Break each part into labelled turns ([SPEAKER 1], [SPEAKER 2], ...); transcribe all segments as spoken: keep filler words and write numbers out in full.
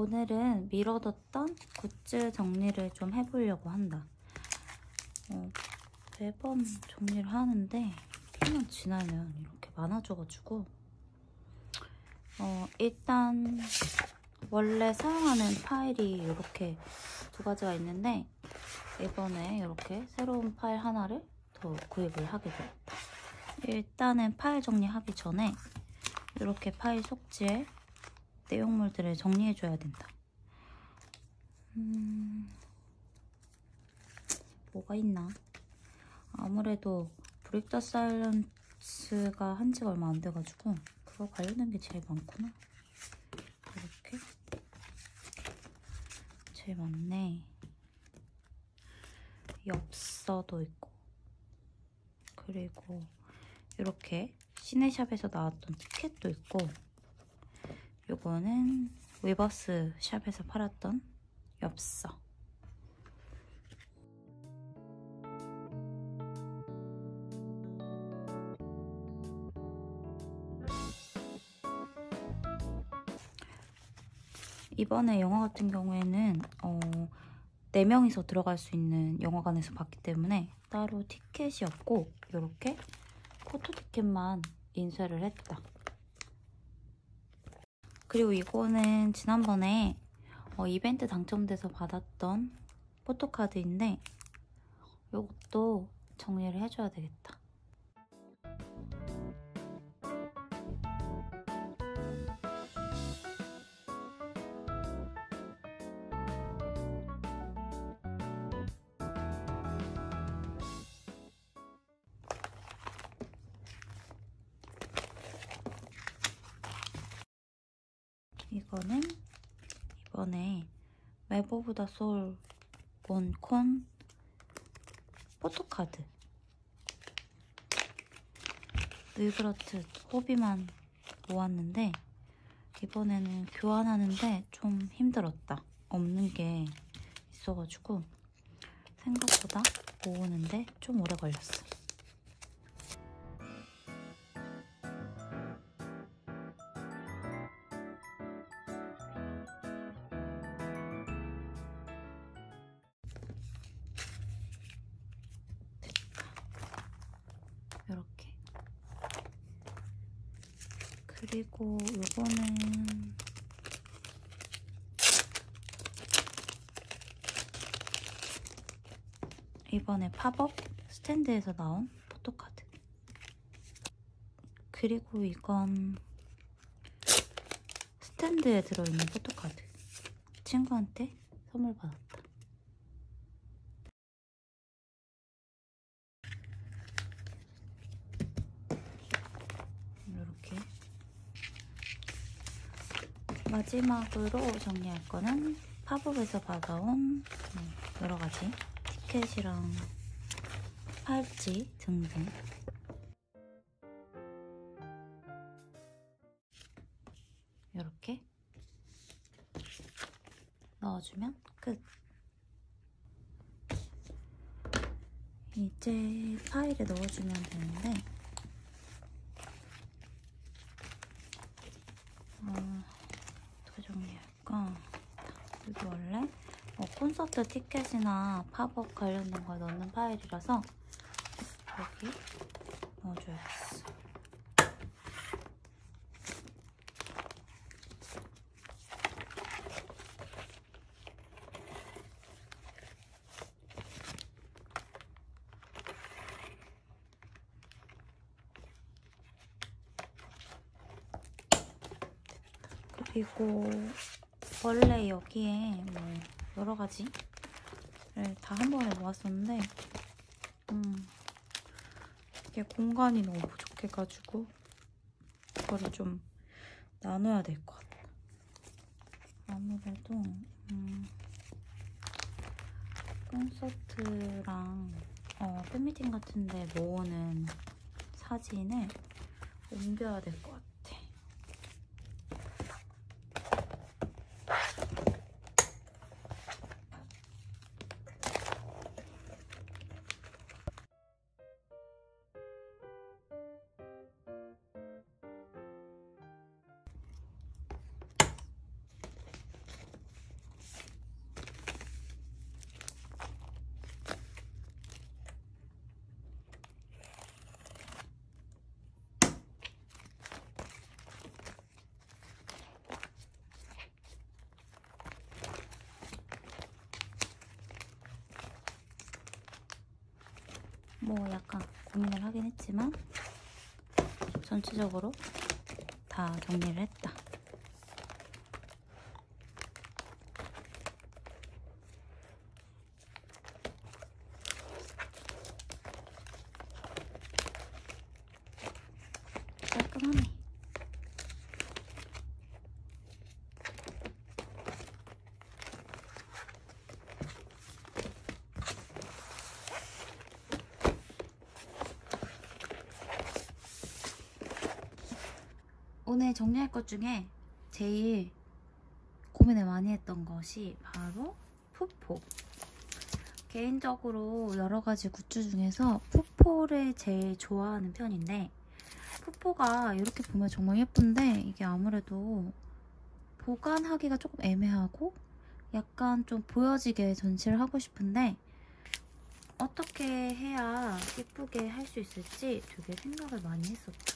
[SPEAKER 1] 오늘은 미뤄뒀던 굿즈 정리를 좀 해보려고 한다. 어, 매번 정리를 하는데 피만 지나면 이렇게 많아져가지고 어, 일단 원래 사용하는 파일이 이렇게 두 가지가 있는데 이번에 이렇게 새로운 파일 하나를 더 구입을 하게 되었다. 일단은 파일 정리하기 전에 이렇게 파일 속지에 내용물들을 정리해줘야 된다. 음, 뭐가 있나? 아무래도 브레이크 더 사일런스가 한 지가 얼마 안 돼가지고 그거 관련된 게 제일 많구나. 이렇게 제일 많네. 엽서도 있고, 그리고 이렇게 시네샵에서 나왔던 티켓도 있고, 요거는 위버스 샵에서 팔았던 엽서. 이번에 영화 같은 경우에는 어, 네 명이서 들어갈 수 있는 영화관에서 봤기 때문에 따로 티켓이 없고 이렇게 포토 티켓만 인쇄를 했다. 그리고 이거는 지난번에 어, 이벤트 당첨돼서 받았던 포토카드인데 이것도 정리를 해줘야 되겠다. 이거는 이번에 맵 오브 더 소울 원콘 포토카드. 늘 그렇듯 호비만 모았는데 이번에는 교환하는데 좀 힘들었다. 없는 게 있어가지고 생각보다 모으는데 좀 오래 걸렸어. 이렇게. 그리고 이거는 이번에 팝업 스탠드에서 나온 포토카드. 그리고 이건 스탠드에 들어있는 포토카드. 친구한테 선물 받았다. 이렇게. 마지막으로 정리할 거는 팝업에서 받아온 여러 가지 티켓이랑 팔찌 등등. 이렇게 넣어주면 끝. 이제 파일에 넣어주면 되는데 어, 어떻게 정리할까? 여기 원래 어, 콘서트 티켓이나 팝업 관련된 걸 넣는 파일이라서 여기 넣어줘야겠어. 그리고 원래 여기에 뭐 여러 가지를 다 한 번에 모았었는데 음, 이게 공간이 너무 부족해가지고 이거를 좀 나눠야 될 것 같아. 아무래도 음, 콘서트랑 어, 팬미팅 같은데 모으는 사진을 옮겨야 될 것 같아. 뭐 약간 고민을 하긴 했지만 전체적으로 다 정리를 했다. 깔끔하네. 오늘 정리할 것 중에 제일 고민을 많이 했던 것이 바로 푸포. 개인적으로 여러 가지 굿즈 중에서 푸포를 제일 좋아하는 편인데, 푸포가 이렇게 보면 정말 예쁜데 이게 아무래도 보관하기가 조금 애매하고 약간 좀 보여지게 전시를 하고 싶은데 어떻게 해야 예쁘게 할 수 있을지 되게 생각을 많이 했었다.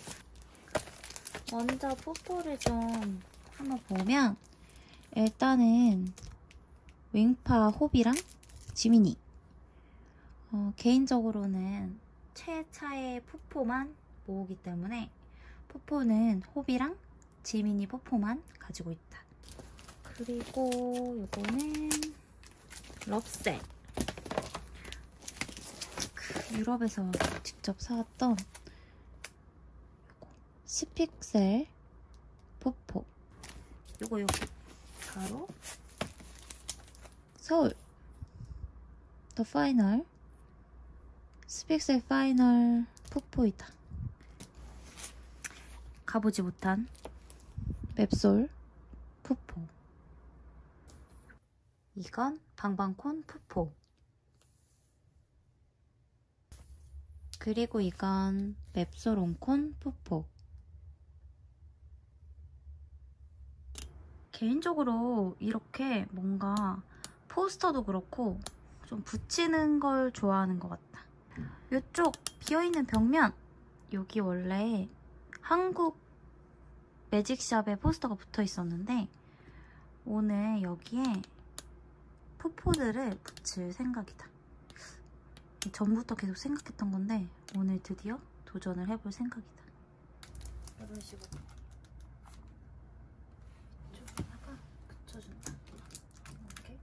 [SPEAKER 1] 먼저 푸포를 좀 한번 보면 일단은 윙파 호비랑 지미니, 어, 개인적으로는 최차의 푸포만 모으기 때문에 푸포는 호비랑 지미니 푸포만 가지고 있다. 그리고 이거는 럽셀, 유럽에서 직접 사왔던 스픽셀 푸포. 요거 요거 바로 서울 더 파이널 스픽셀 파이널 푸포이다. 가보지 못한 맵솔 푸포. 이건 방방콘 푸포. 그리고 이건 맵솔 온콘 푸포. 개인적으로 이렇게 뭔가 포스터도 그렇고 좀 붙이는 걸 좋아하는 것 같다. 이쪽 비어있는 벽면, 여기 원래 한국 매직샵에 포스터가 붙어 있었는데 오늘 여기에 푸포들을 붙일 생각이다. 전부터 계속 생각했던 건데 오늘 드디어 도전을 해볼 생각이다. 이런 식으로 쪽에다가 붙여준다. 이렇게.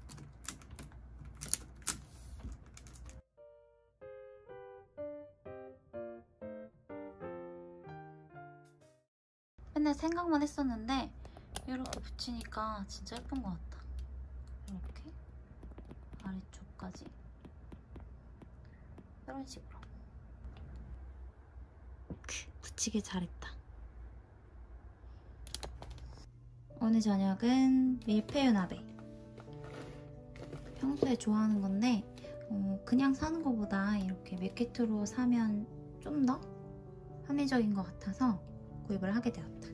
[SPEAKER 1] 맨날 생각만 했었는데 이렇게 붙이니까 진짜 예쁜 것 같다. 이렇게 아래쪽까지 이런 식으로 붙이길 잘했다. 오늘 저녁은 밀푀유나베. 평소에 좋아하는 건데 어, 그냥 사는 것보다 이렇게 밀키트로 사면 좀 더 합리적인 것 같아서 구입을 하게 되었다.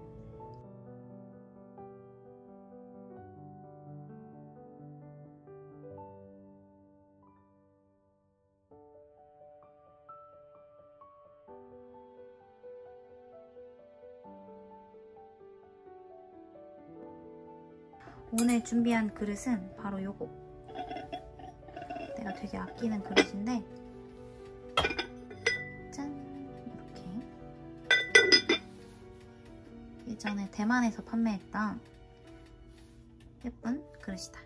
[SPEAKER 1] 오늘 준비한 그릇은 바로 요거. 내가 되게 아끼는 그릇인데 짠! 이렇게 예전에 대만에서 판매했던 예쁜 그릇이다.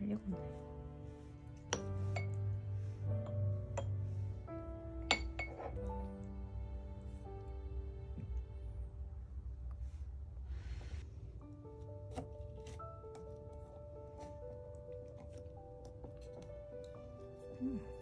[SPEAKER 1] 될 리가 없네. 음.